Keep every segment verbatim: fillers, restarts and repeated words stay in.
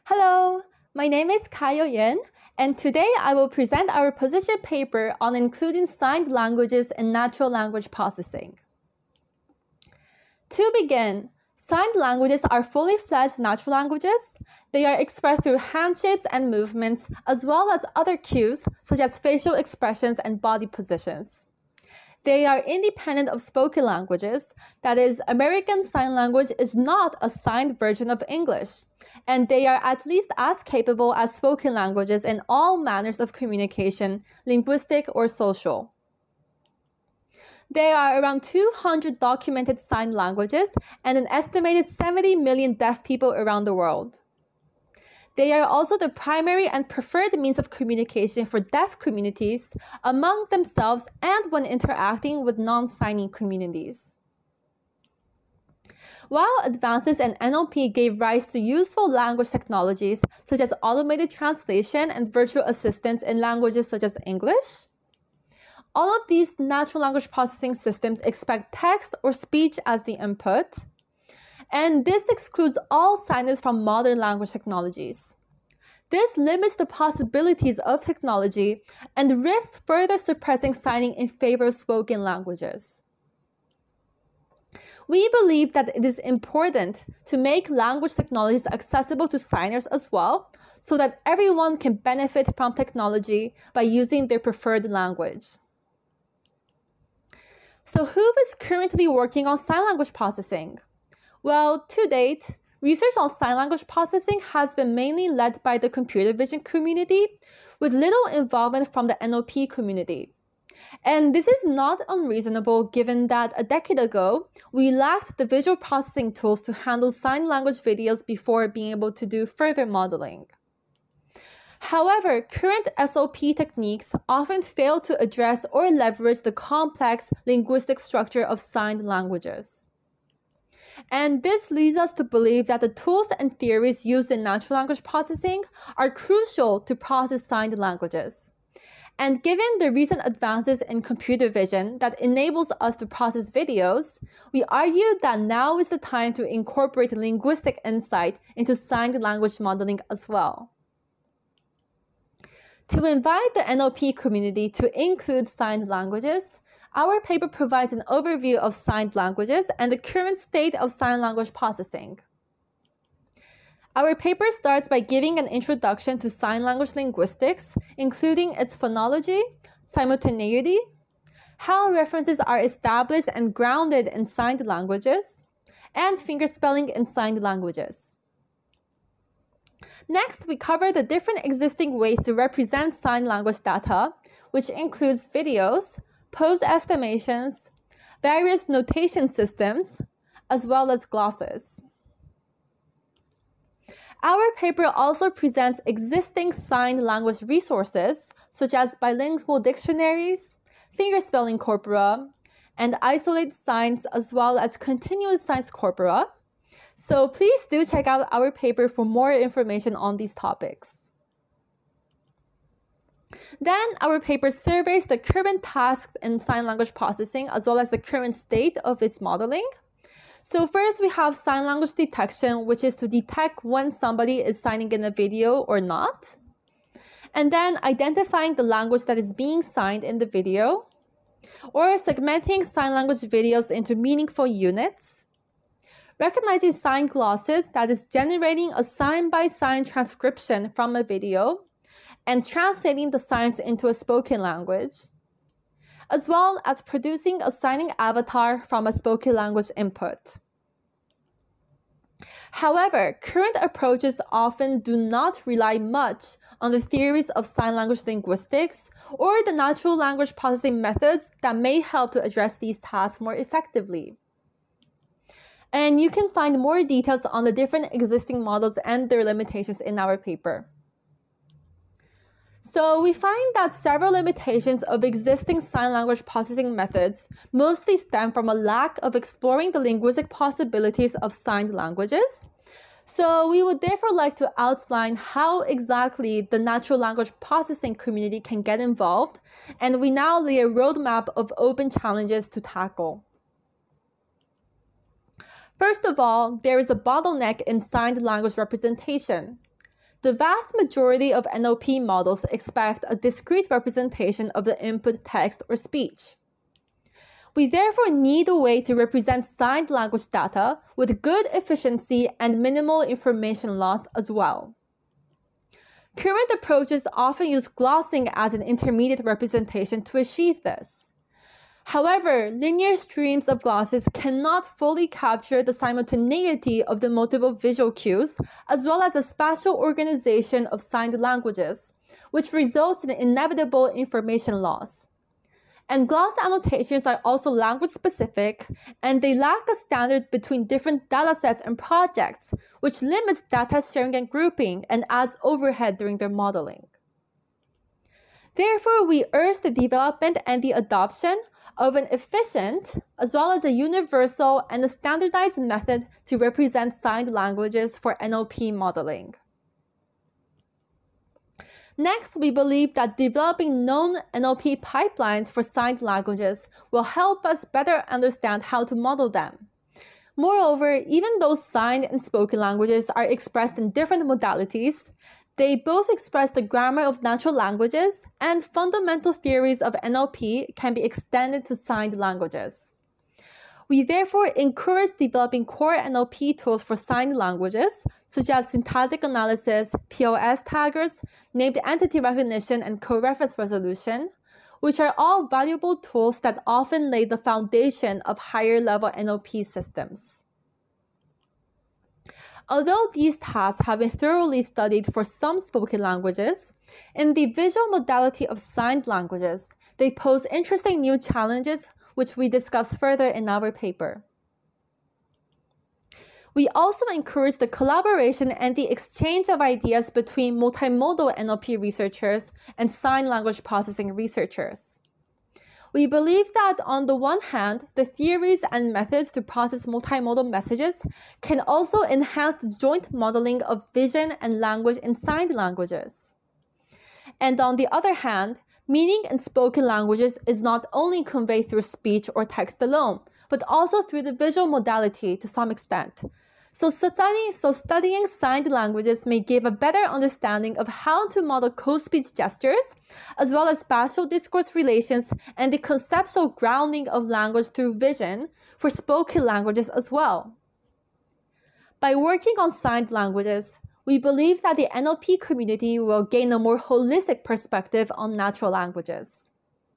Hello, my name is Kayo Yun, and today I will present our position paper on including signed languages in natural language processing. To begin, signed languages are fully fledged natural languages. They are expressed through hand shapes and movements, as well as other cues such as facial expressions and body positions. They are independent of spoken languages. That is, American Sign Language is not a signed version of English, and they are at least as capable as spoken languages in all manners of communication, linguistic or social. There are around two hundred documented signed languages and an estimated seventy million deaf people around the world. They are also the primary and preferred means of communication for deaf communities among themselves and when interacting with non-signing communities. While advances in N L P gave rise to useful language technologies such as automated translation and virtual assistants in languages such as English, all of these natural language processing systems expect text or speech as the input, and this excludes all signers from modern language technologies. This limits the possibilities of technology and risks further suppressing signing in favor of spoken languages. We believe that it is important to make language technologies accessible to signers as well, so that everyone can benefit from technology by using their preferred language. So who is currently working on sign language processing? Well, to date, research on sign language processing has been mainly led by the computer vision community, with little involvement from the N L P community. And this is not unreasonable given that a decade ago, we lacked the visual processing tools to handle sign language videos before being able to do further modeling. However, current S L P techniques often fail to address or leverage the complex linguistic structure of signed languages. And this leads us to believe that the tools and theories used in natural language processing are crucial to process signed languages. And given the recent advances in computer vision that enables us to process videos, we argue that now is the time to incorporate linguistic insight into signed language modeling as well. To invite the N L P community to include signed languages, our paper provides an overview of signed languages and the current state of sign language processing. Our paper starts by giving an introduction to sign language linguistics, including its phonology, simultaneity, how references are established and grounded in signed languages, and fingerspelling in signed languages. Next, we cover the different existing ways to represent sign language data, which includes videos, pose estimations, various notation systems, as well as glosses. Our paper also presents existing signed language resources, such as bilingual dictionaries, fingerspelling corpora, and isolated signs, as well as continuous signs corpora. So please do check out our paper for more information on these topics. Then our paper surveys the current tasks in sign language processing as well as the current state of its modeling. So first we have sign language detection, which is to detect when somebody is signing in a video or not. And then identifying the language that is being signed in the video, or segmenting sign language videos into meaningful units. Recognizing sign glosses, that is generating a sign-by-sign transcription from a video, and translating the signs into a spoken language, as well as producing a signing avatar from a spoken language input. However, current approaches often do not rely much on the theories of sign language linguistics or the natural language processing methods that may help to address these tasks more effectively. And you can find more details on the different existing models and their limitations in our paper. So we find that several limitations of existing sign language processing methods mostly stem from a lack of exploring the linguistic possibilities of signed languages. So we would therefore like to outline how exactly the natural language processing community can get involved, and we now lay a roadmap of open challenges to tackle. First of all, there is a bottleneck in signed language representation. the vast majority of N L P models expect a discrete representation of the input text or speech. We therefore need a way to represent signed language data with good efficiency and minimal information loss as well. Current approaches often use glossing as an intermediate representation to achieve this. However, linear streams of glosses cannot fully capture the simultaneity of the multiple visual cues, as well as the spatial organization of signed languages, which results in inevitable information loss. And gloss annotations are also language-specific, and they lack a standard between different datasets and projects, which limits data sharing and grouping and adds overhead during their modeling. Therefore, we urge the development and the adoption of an efficient, as well as a universal and a standardized method to represent signed languages for N L P modeling. Next, we believe that developing known N L P pipelines for signed languages will help us better understand how to model them. Moreover, even though signed and spoken languages are expressed in different modalities, they both express the grammar of natural languages, and fundamental theories of N L P can be extended to signed languages. We therefore encourage developing core N L P tools for signed languages, such as syntactic analysis, P O S taggers, named entity recognition, and coreference resolution, which are all valuable tools that often lay the foundation of higher-level N L P systems. Although these tasks have been thoroughly studied for some spoken languages, in the visual modality of signed languages, they pose interesting new challenges, which we discuss further in our paper. We also encourage the collaboration and the exchange of ideas between multimodal N L P researchers and sign language processing researchers. We believe that on the one hand, the theories and methods to process multimodal messages can also enhance the joint modeling of vision and language in signed languages. And on the other hand, meaning in spoken languages is not only conveyed through speech or text alone, but also through the visual modality to some extent. So, study, so studying signed languages may give a better understanding of how to model co-speech gestures, as well as spatial discourse relations and the conceptual grounding of language through vision for spoken languages as well. By working on signed languages, we believe that the N L P community will gain a more holistic perspective on natural languages.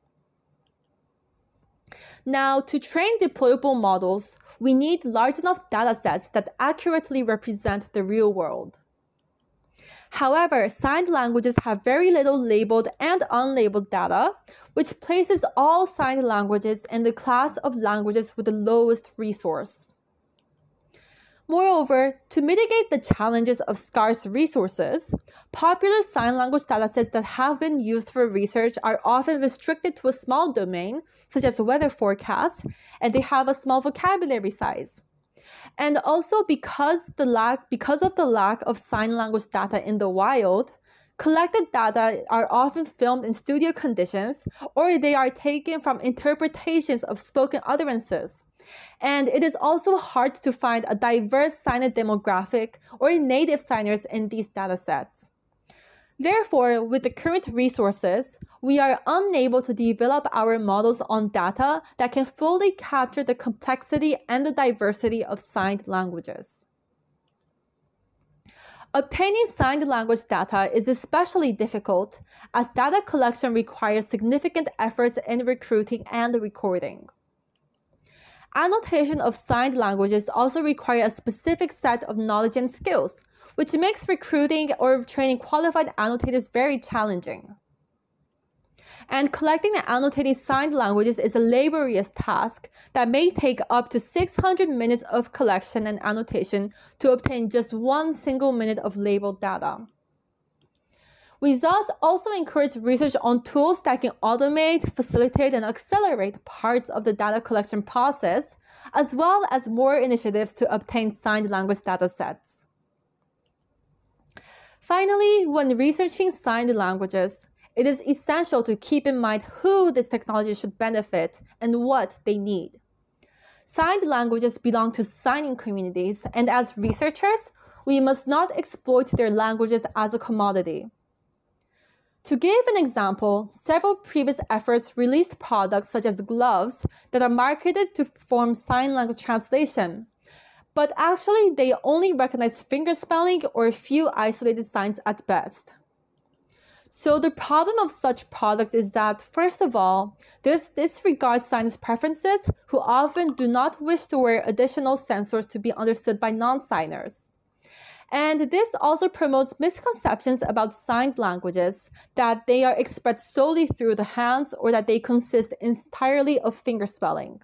Now, to train deployable models, we need large enough datasets that accurately represent the real world. However, signed languages have very little labeled and unlabeled data, which places all signed languages in the class of languages with the lowest resource. Moreover, to mitigate the challenges of scarce resources, popular sign language datasets that have been used for research are often restricted to a small domain, such as weather forecasts, and they have a small vocabulary size. And also because, the lack, because of the lack of sign language data in the wild, collected data are often filmed in studio conditions, or they are taken from interpretations of spoken utterances. And it is also hard to find a diverse signer demographic or native signers in these datasets. Therefore, with the current resources, we are unable to develop our models on data that can fully capture the complexity and the diversity of signed languages. Obtaining signed language data is especially difficult, as data collection requires significant efforts in recruiting and recording. Annotation of signed languages also require a specific set of knowledge and skills, which makes recruiting or training qualified annotators very challenging. And collecting and annotating signed languages is a laborious task that may take up to six hundred minutes of collection and annotation to obtain just one single minute of labeled data. We thus also encourage research on tools that can automate, facilitate, and accelerate parts of the data collection process, as well as more initiatives to obtain signed language datasets. Finally, when researching signed languages, it is essential to keep in mind who this technology should benefit and what they need. Signed languages belong to signing communities, and as researchers, we must not exploit their languages as a commodity. To give an example, several previous efforts released products such as gloves that are marketed to perform sign language translation, but actually they only recognize fingerspelling or a few isolated signs at best. So the problem of such products is that, first of all, this disregards signers' preferences who often do not wish to wear additional sensors to be understood by non-signers. And this also promotes misconceptions about signed languages, that they are expressed solely through the hands or that they consist entirely of fingerspelling.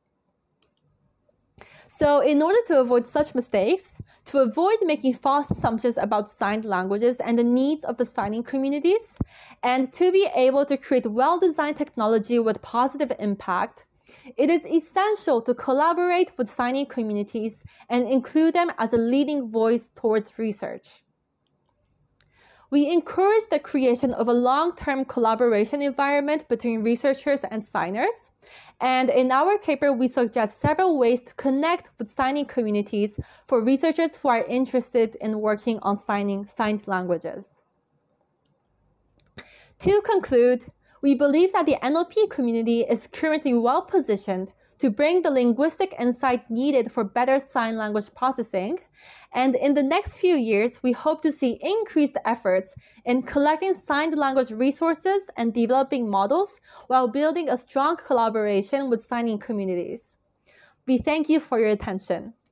So in order to avoid such mistakes, to avoid making false assumptions about signed languages and the needs of the signing communities, and to be able to create well-designed technology with positive impact, it is essential to collaborate with signing communities and include them as a leading voice towards research. We encourage the creation of a long-term collaboration environment between researchers and signers, and in our paper we suggest several ways to connect with signing communities for researchers who are interested in working on signing signed languages. To conclude, we believe that the N L P community is currently well positioned to bring the linguistic insight needed for better sign language processing, and in the next few years, we hope to see increased efforts in collecting signed language resources and developing models while building a strong collaboration with signing communities. We thank you for your attention.